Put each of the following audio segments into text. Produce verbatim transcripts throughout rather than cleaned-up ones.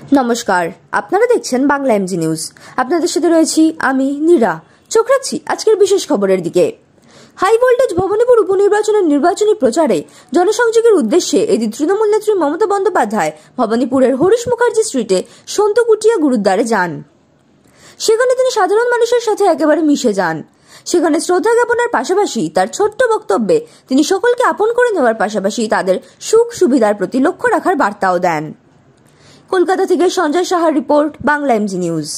नमस्कार, আপনারা দেখছেন বাংলা এমজি নিউজ। আপনাদের সাথে রয়েছি আমি নীরা। চোখ রাখছি আজকের বিশেষ খবরের দিকে। হাই ভোল্টেজ ভবানীপুর উপনির্বাচনের নির্বাচনী প্রচারে জনসংযোগের উদ্দেশ্যে এদিন তৃণমূল নেত্রী মমতা বন্দ্যোপাধ্যায় ভবানীপুরের হরিশ মুখার্জি স্ট্রিটে সন্তকুটিয়া গুরুদ্বারে যান। সেখানে তিনি সাধারণ মানুষের সাথে একেবারে মিশে যান। সেখানে শ্রদ্ধা জ্ঞাপনের পাশাপাশি তার ছোট্ট বক্তব্যে তিনি সকলকে আপন করে নেওয়ার পাশাপাশি তাদের সুখ সুবিধার প্রতি লক্ষ্য রাখার বার্তাও দেন। কলকাতা থেকে সঞ্জয় সাহার রিপোর্ট, বাংলা এমজি নিউজ।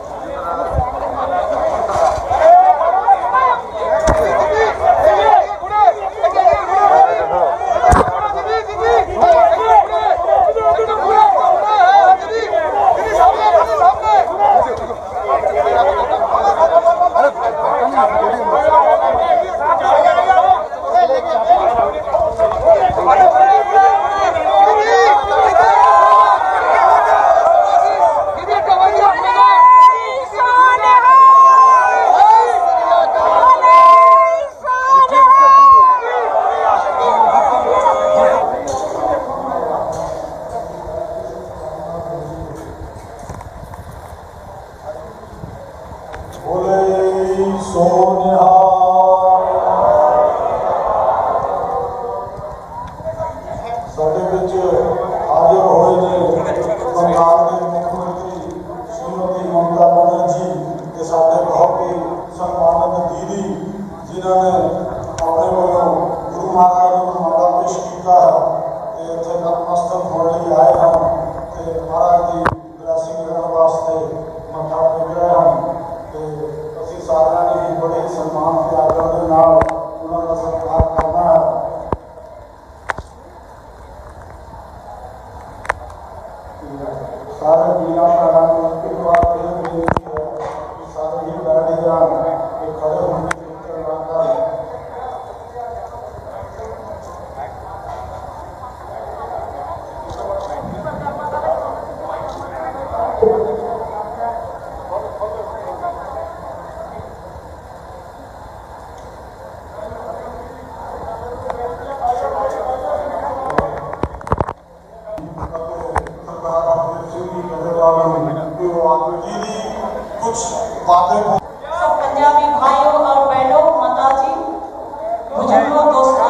कुछ बातें सब पंजाबी भाइयों और बहनों, माताजी, बुजुर्गों, दोस्तों,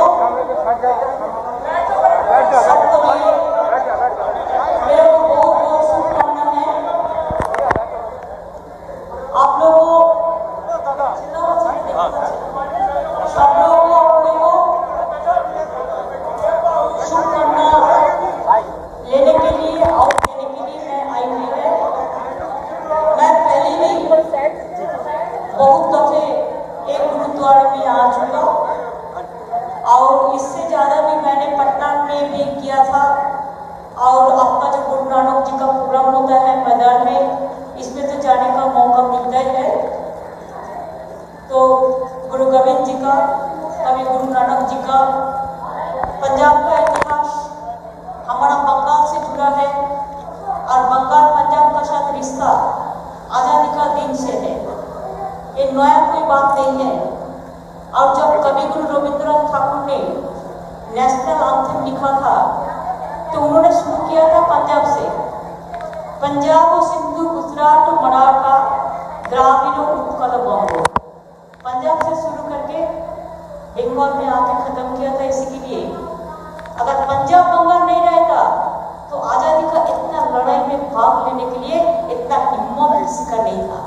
सबको मेरे को बहुत बहुत शुभकामना है। आप लोगों सब लोगों को शुभकामना लेने के लिए और देने के लिए मैं आई हुई है। मैं पहले भी बहुत दफे एक गुरुद्वारा में आ चुका और इससे ज़्यादा भी मैंने पटना में भी किया था। और आपका जो गुरु नानक जी का प्रोग्राम होता है मैदान में, इसमें तो जाने का मौका मिलता ही है। तो गुरु गोविंद जी का, कभी गुरु नानक जी का, पंजाब का इतिहास हमारा बंगाल से जुड़ा है और बंगाल पंजाब का साथ रिश्ता आज़ादी का दिन से है। ये नया कोई बात नहीं है। और जब कवि गुरु रविंद्रनाथ ठाकुर ने नेशनल एंथम लिखा था तो उन्होंने शुरू किया था पंजाब से। पंजाब सिंधु गुजरात मराठा द्राविड़ उत्कल बंगो, पंजाब से शुरू करके बंगाल में आके खत्म किया था। इसी के लिए अगर पंजाब बंगाल नहीं रहता तो आज़ादी का इतना लड़ाई में भाग लेने के लिए इतना हिम्मत किसी का नहीं था।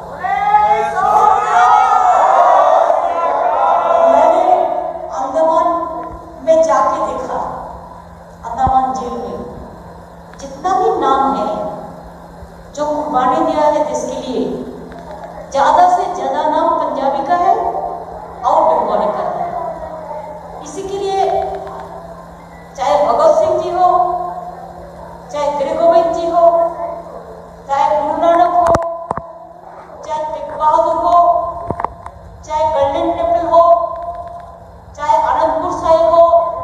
मैंने अंडमान में जाके देखा, अंडमान जेल में जितना भी नाम है जो कुर्बानी दिया है देश के लिए, ज्यादा से ज्यादा नाम पंजाबी का है और बंगाली का है। इसी के लिए चाहे भगत सिंह जी हो, चाहे गुरु गोविंद जी हो, चाहे गुरु नानक हो, चाहे तेग बहादुर हो, चाहे गोल्डन टेम्पल हो, चाहे आनंदपुर साहिब हो,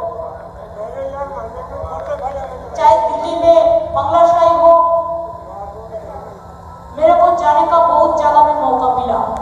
चाहे दिल्ली में बंगला साहिब हो, मेरे को जाने का बहुत जगह में मौका मिला।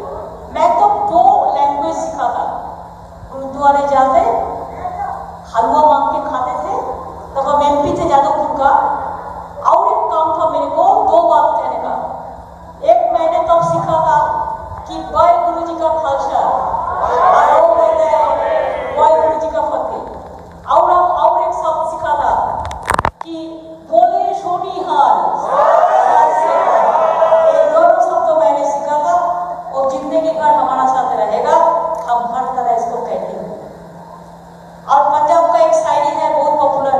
मैं तो दो लैंग्वेज सीखा था। गुरुद्वारे जाते हलवा मांग के खाते थे, तब हम एमपी थे जादवपुर का। और एक काम था मेरे को दो बात कहने का। एक मैंने तब सीखा था कि वाय गुरु जी का खालसा और वाय गुरु जी का फतेह। और और एक शब्द सीखा था कि बोले सोनिहाल। ये दोनों शब्द मैंने सीखा था और जिंदगी भर हमारा साथ रहेगा। हम हर तरह इसको कहते हैं। और पंजाब का एक शायरी है बहुत पॉपुलर,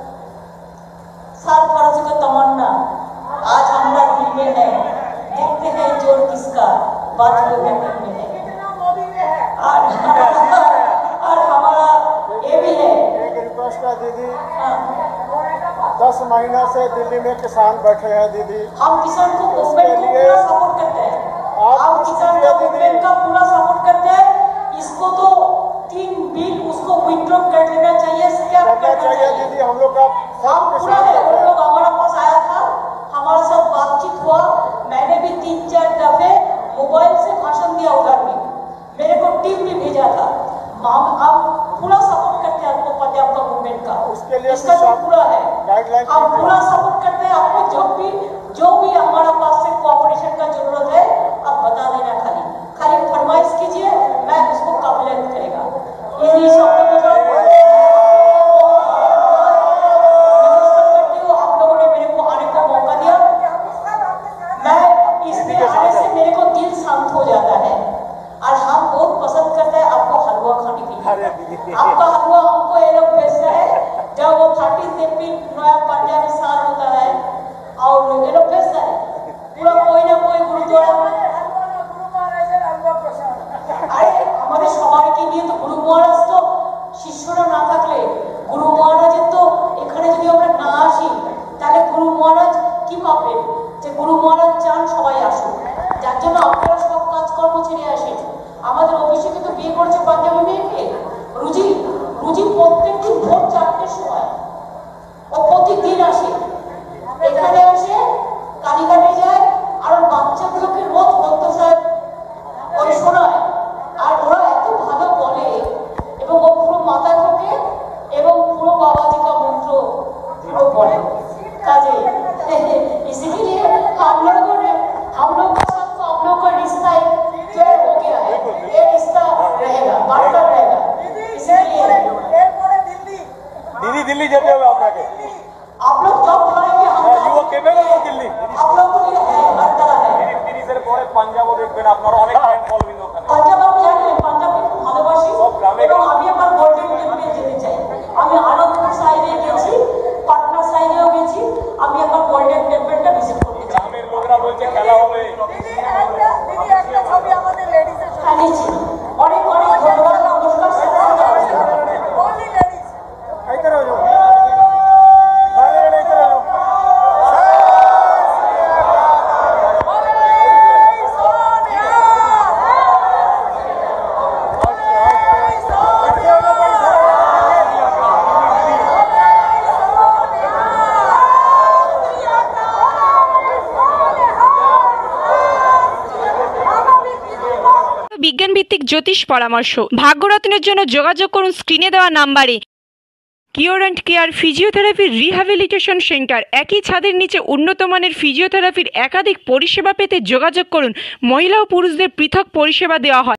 सात फर्ज का तमन्ना आज हमारा दिल में है, देखते हैं जोर किसका बात जो है दिल में है। और और हमारा ये भी है एक रिक्वेस्ट है दीदी। हाँ। दस महीना से दिल्ली में किसान बैठे हैं दीदी। हम किसान को मूवमेंट को पूरा सपोर्ट करते हैं। हम किसान का मूवमेंट का पूरा सपोर्ट करते हैं। इसको तो तीन बिल उसको विड्रॉ कर लेना चाहिए, स्क्रैप करना चाहिए दीदी। हम लोग का हम पूरा है। वो लोग हमारा पास आया था, हमारे साथ बातचीत हुआ। मैंने भी तीन चार दफे मोबाइल से भाषण दिया उधर भी, मेरे को टीम भी भेजा था। हम हम पूरा सपोर्ट करते हैं आपको पंजाब का मूवमेंट का, उसके लिए इसका जो पूरा है हम पूरा सपोर्ट करते हैं आपको। जो भी जो भी हमारा पास से कोऑपरेशन का जरूरत है आप बता देना, खाली खाली फरमाइश कीजिए, मैं उसको काबिलियत करेगा। यही शब्द के साथ आप लोगों ने मेरे को आने का मौका दिया। मैं इसमें आने से मेरे को दिल शांत हो जाता है। और हम बहुत पसंद करते हैं आपको हलवा खाने के लिए। आपका हलवा हमको ये लोग भेजता है जब वो थर्टी सेपी नया पंजाबी साल होता है और ये लोग भेजता है पूरा कोई ना कोई गुरुद्वारा। আরে আমাদের সবাইকে নিয়ে তো গুরু মহারাজ তো শিষ্যরা না থাকলে গুরু মহারাজের তো এখানে যদি আমরা না আসি তাহলে গুরু মহারাজ কি ভাববেন যে গুরু মহারাজ চান সবাই আসুক, যার জন্য আপনারা সব কাজকর্ম ছেড়ে আসেন। আমাদের অফিসে কিন্তু বিয়ে করেছে পাঞ্জাবি মেয়েকে রুজি রুজি প্রত্যেক দিন ভোর চারটের সময় ও প্রতিদিন আসে, এখানে আসে কালীঘাটে যায় আর বাচ্চাগুলোকে রোজ ভক্ত সাহেব ওই শোনায়। আর ওরা এত ভালো বলে এবং ও পুরো মাথা ঠোকে এবং পুরো বাবাজি का मंत्र পুরো বলে। কাজে इसीलिए हम लोगों ने हम लोग का साथ तो हम लोग का रिश्ता जो हो गया है, ये रिश्ता रहेगा, बांटा रहेगा। इसलिए दीदी दिल्ली जाते हुए आपके आप लोग जब करेंगे हम युवा केबेले हो दिल्ली आप लोग के लिए है हर तरह है। তিনি স্যার পরে পাঞ্জাবও দেখবেন, আপনারা অনেক ফ্যান ফলোইং ওখানে। পাঞ্জাব আমি জানি, পাঞ্জাবকে খুব ভালোবাসি এবং আমি আমার গোল্ডেন টেম্পলে যেতে চাই। আমি আনন্দপুর সাইডে গেছি, পাটনা সাইডেও গেছি, আমি আমার গোল্ডেন টেম্পলটা ভিজিট করতে চাই। গ্রামের লোকেরা বলছে খেলা হবে। দিদি একটা ছবি আমাদের লেডিজের সাথে নিয়েছি। অনেক অনেক ধন্যবাদ, নমস্কার স্যার। অনলি লেডিজ আইতে রহো। বিজ্ঞান ভিত্তিক জ্যোতিষ পরামর্শ ভাগ্যরত্নের জন্য যোগাযোগ করুন স্ক্রিনে দেওয়া নাম্বারে। কিওর অ্যান্ড কেয়ার ফিজিওথেরাপির রিহ্যাবিলিটেশন সেন্টার। একই ছাদের নিচে উন্নত মানের ফিজিওথেরাপির একাধিক পরিষেবা পেতে যোগাযোগ করুন। মহিলা ও পুরুষদের পৃথক পরিষেবা দেওয়া হয়।